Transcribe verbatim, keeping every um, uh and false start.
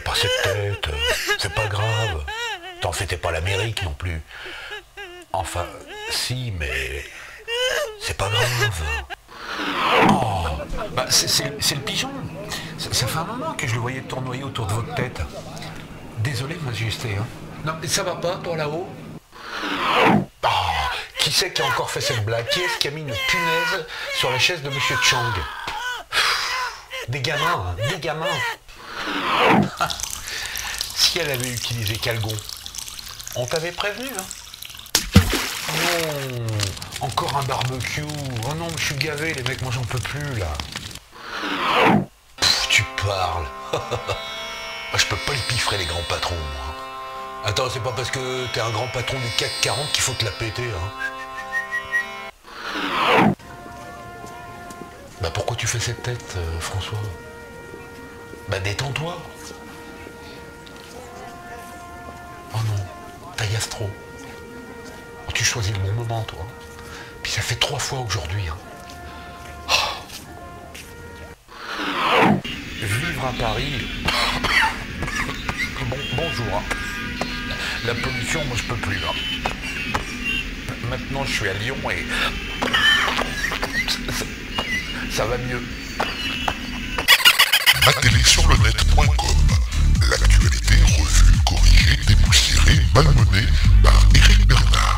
pas cette tête, c'est pas grave. T'en fais pas l'Amérique non plus. Enfin, si, mais c'est pas grave. Oh, bah c'est, c'est, c'est le pigeon. Ça, ça fait un moment que je le voyais tournoyer autour de votre tête. Désolé, majesté. Hein. Non, mais ça va pas, toi, là-haut? Oh, qui c'est qui a encore fait cette blague? Qui est-ce qui a mis une punaise sur la chaise de Monsieur Chang? Des gamins, hein, des gamins. Si elle avait utilisé Calgon, on t'avait prévenu, hein? Non, encore un barbecue. Oh non, je suis gavé, les mecs, moi j'en peux plus, là. Pff, tu parles. Je peux pas les piffrer, les grands patrons, moi. Attends, c'est pas parce que t'es un grand patron du C A C quarante qu'il faut te la péter, hein. Bah pourquoi tu fais cette tête, euh, François? Bah détends-toi. Oh non, t'agasses trop. Oh, tu choisis le bon moment, toi. Puis ça fait trois fois aujourd'hui, hein. Oh. Vivre à Paris. Bon, bonjour. Hein. La pollution, moi je peux plus, là. Maintenant je suis à Lyon et ça, ça va mieux. ma télé sur le net point com. L'actualité revue, corrigée, dépoussiérée, malmenée par Éric Bernard.